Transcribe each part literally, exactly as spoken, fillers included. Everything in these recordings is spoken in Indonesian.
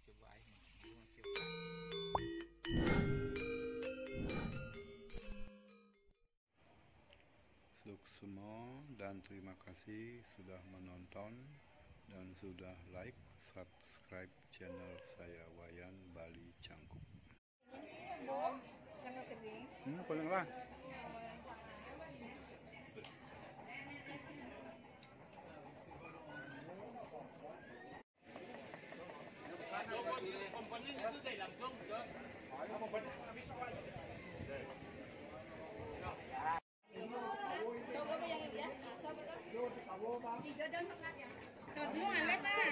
coba ini bunga coklat. Suksmo dan terima kasih sudah menonton dan sudah like, subscribe channel saya Wayan Bali Cangkup. Jangan kering. Hmm, kuning lah. Komponen itu dari langsung ke. Togo yang ini ya. Tiga dan setengah ya. Tuh anget ah.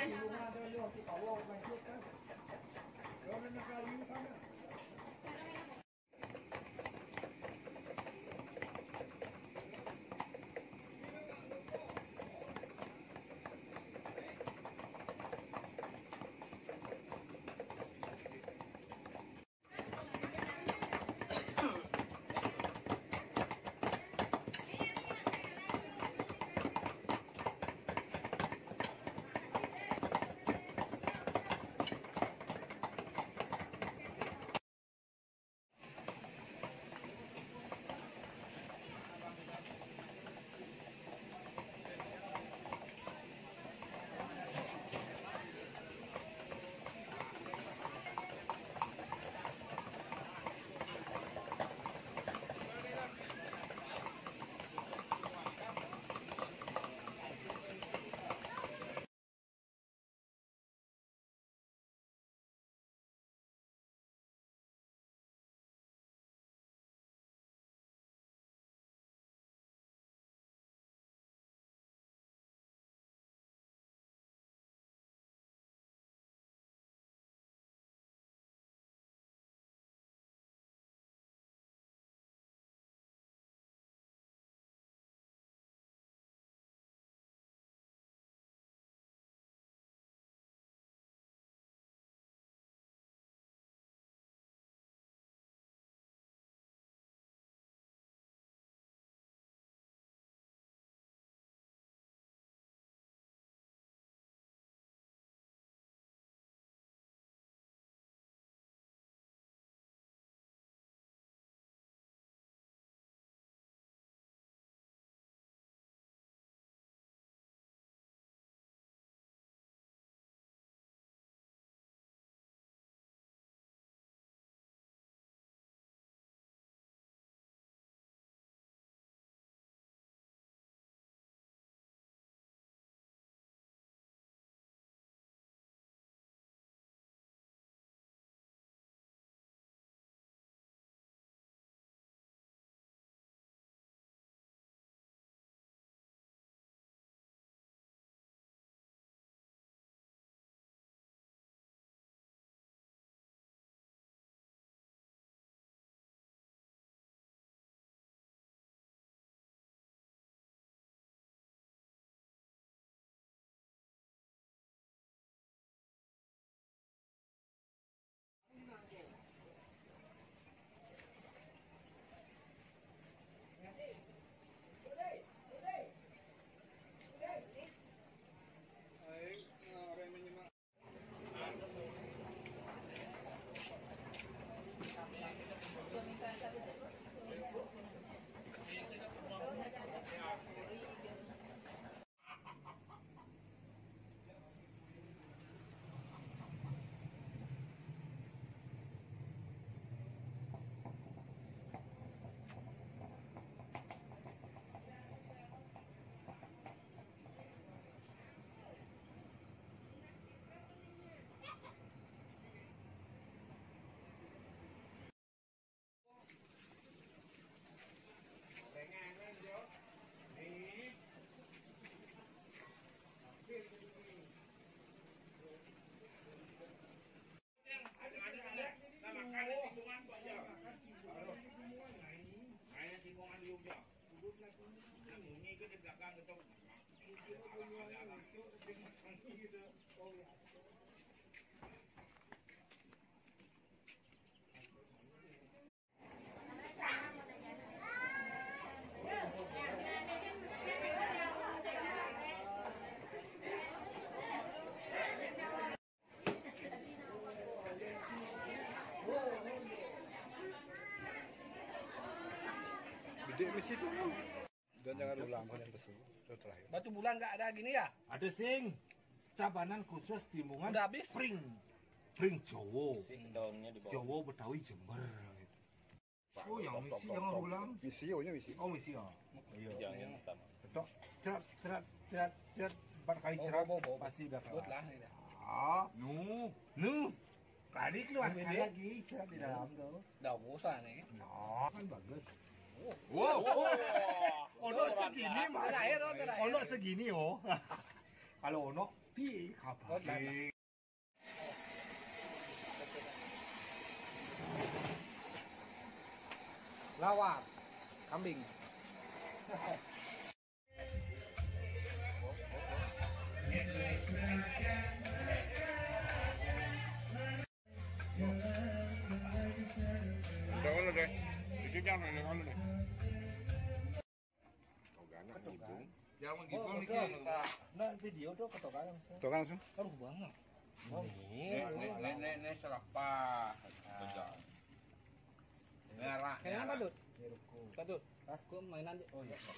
Gede misi itu. Dan jangan ulang kan yang pesu. Terus terakhir. Batu bulan nggak ada gini ya? Ada sing cabanan khusus timbungan Udah habis? pring pring Jowo Sing daunnya di bawah. Jowo Betawi Jember gitu. Oh yang misi jangan ulang. Misi, oh nya misi. Oh misi ya. Iya. Jangan pertama. Cetok cerat cerat cerat cerat empat kali Oh, cerat bo, bo, bo. pasti udah Buat kelar. lah ini. Ah, nu nu. Tadi keluar Ini kan dia. lagi cerat di dalam tuh. Daun bosan nih. Nah, kan bagus. Wow. Ono segini mah. Terakhir, oh, terakhir. Ono segini oh. Kalau ono pi Oh, kapan? terakhir. Lawar. Kambing. Udah kalau deh. Itu jangan ada kalau deh. Togannya ngibung. Jangan Oh, betul. Nah, video tuh ketokan langsung. Togan langsung. Aduh banget. Oh, Nih, nih, nih, selapa. Merah. Kayaknya badut. Niruku. Badut. Aku mainan di. Oh iya.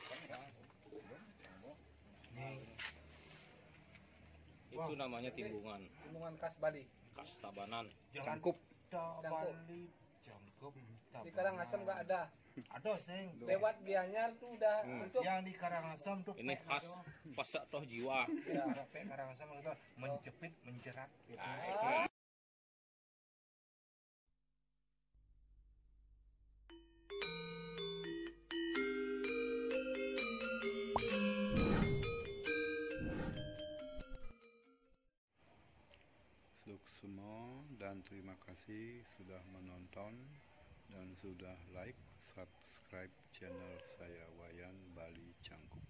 Itu namanya timbungan, Timbungan khas Bali. khas Tabanan. Jangan Cangkup. Bali jangkup. Di Karangasem nggak ada. Ada sing. Lewat Gianyar tuh udah untuk Yang di Karangasem tuh Ini pek khas itu. pasak toh jiwa. Ya, pek Karangasem itu menjepit, menjerat gitu. Ah. Suksmo dan terima kasih sudah menonton dan sudah like, subscribe channel saya Wayan Bali Cangkup.